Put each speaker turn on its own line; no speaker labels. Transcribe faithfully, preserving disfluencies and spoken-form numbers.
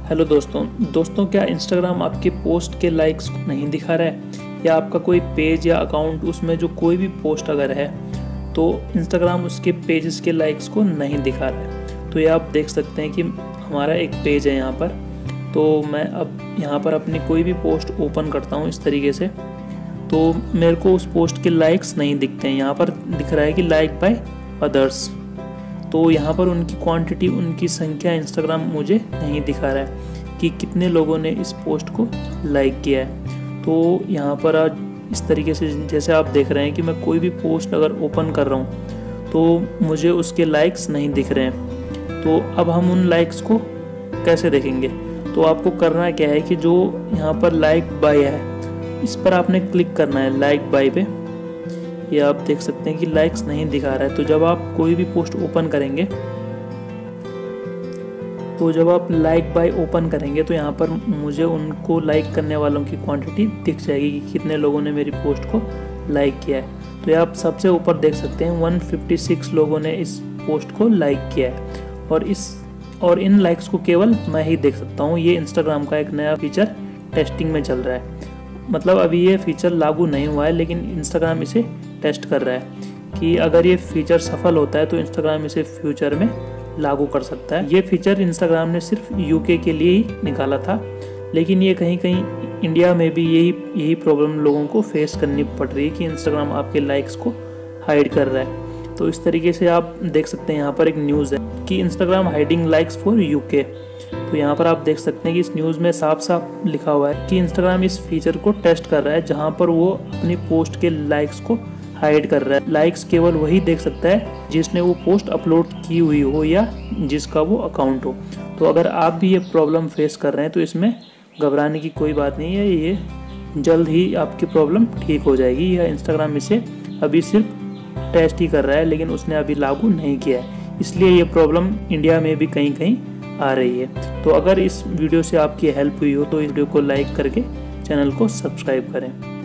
Hello दोस्तों दोस्तों क्या इंस्टाग्राम आपके पोस्ट के लाइक्स नहीं दिखा रहा है, या आपका कोई पेज या अकाउंट उसमें जो कोई भी पोस्ट अगर है तो इंस्टाग्राम उसके पेजेस के लाइक्स को नहीं दिखा रहा है। तो ये आप देख सकते हैं कि हमारा एक पेज है यहाँ पर। तो मैं अब यहाँ पर अपनी कोई भी पोस्ट ओपन करता हूँ इस तरीके से, तो मेरे को उस पोस्ट के लाइक्स नहीं दिखते हैं। यहाँ पर दिख रहा है कि लाइक बाय अदर्स, तो यहाँ पर उनकी क्वांटिटी, उनकी संख्या इंस्टाग्राम मुझे नहीं दिखा रहा है कि कितने लोगों ने इस पोस्ट को लाइक किया है। तो यहाँ पर आज इस तरीके से जैसे आप देख रहे हैं कि मैं कोई भी पोस्ट अगर ओपन कर रहा हूँ तो मुझे उसके लाइक्स नहीं दिख रहे हैं। तो अब हम उन लाइक्स को कैसे देखेंगे? तो आपको करना क्या है कि जो यहाँ पर लाइक बाय है इस पर आपने क्लिक करना है, लाइक बाय पे। ये आप देख सकते हैं कि लाइक्स नहीं दिखा रहा है। तो जब आप कोई भी पोस्ट ओपन करेंगे तो जब आप लाइक बाय ओपन करेंगे तो यहाँ पर मुझे उनको लाइक करने वालों की क्वांटिटी दिख जाएगी कि कितने लोगों ने मेरी पोस्ट को लाइक किया है। तो ये आप सबसे ऊपर देख सकते हैं एक सौ छप्पन लोगों ने इस पोस्ट को लाइक किया है, और इस और इन लाइक्स को केवल मैं ही देख सकता हूँ। ये इंस्टाग्राम का एक नया फीचर टेस्टिंग में चल रहा है, मतलब अभी ये फीचर लागू नहीं हुआ है, लेकिन इंस्टाग्राम इसे टेस्ट कर रहा है कि अगर ये फीचर सफल होता है तो इंस्टाग्राम इसे फ्यूचर में लागू कर सकता है। ये फीचर इंस्टाग्राम ने सिर्फ यूके के लिए ही निकाला था, लेकिन ये कहीं कहीं इंडिया में भी यही यही प्रॉब्लम लोगों को फेस करनी पड़ रही है कि इंस्टाग्राम आपके लाइक्स को हाइड कर रहा है। तो इस तरीके से आप देख सकते हैं यहाँ पर एक न्यूज़ है कि Instagram hiding likes for UK. तो यहाँ पर आप देख सकते हैं कि इस न्यूज़ में साफ साफ लिखा हुआ है कि इंस्टाग्राम इस फीचर को टेस्ट कर रहा है जहाँ पर वो अपनी पोस्ट के लाइक्स को हाइड कर रहा है। लाइक्स केवल वही देख सकता है जिसने वो पोस्ट अपलोड की हुई हो या जिसका वो अकाउंट हो। तो अगर आप भी ये प्रॉब्लम फेस कर रहे हैं तो इसमें घबराने की कोई बात नहीं है, ये जल्द ही आपकी प्रॉब्लम ठीक हो जाएगी। या इंस्टाग्राम इसे अभी सिर्फ टेस्ट ही कर रहा है, लेकिन उसने अभी लागू नहीं किया है, इसलिए ये प्रॉब्लम इंडिया में भी कहीं कहीं आ रही है। तो अगर इस वीडियो से आपकी हेल्प हुई हो तो इस वीडियो को लाइक करके चैनल को सब्सक्राइब करें।